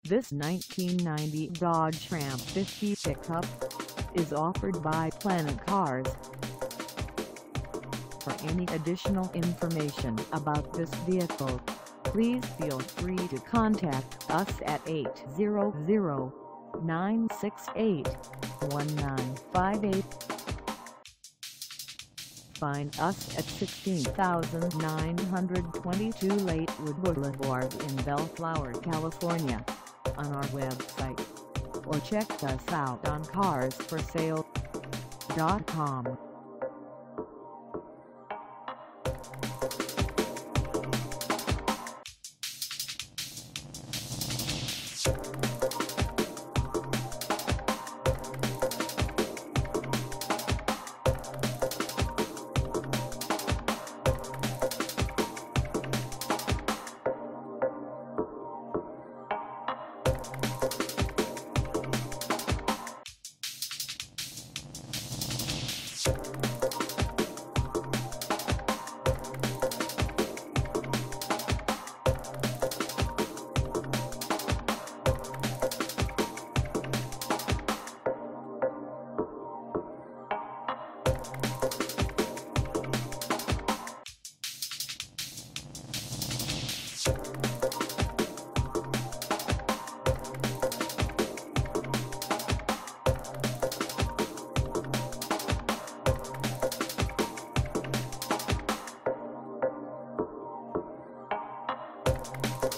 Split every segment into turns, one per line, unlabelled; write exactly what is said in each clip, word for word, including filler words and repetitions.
This nineteen ninety Dodge Ram fifty pickup is offered by Planet Cars. For any additional information about this vehicle, please feel free to contact us at eight hundred, nine six eight, one nine five eight. Find us at sixteen thousand nine hundred twenty-two Lakewood Boulevard in Bellflower, California, on our website, or check us out on cars for sale dot com.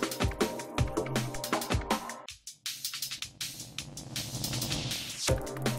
You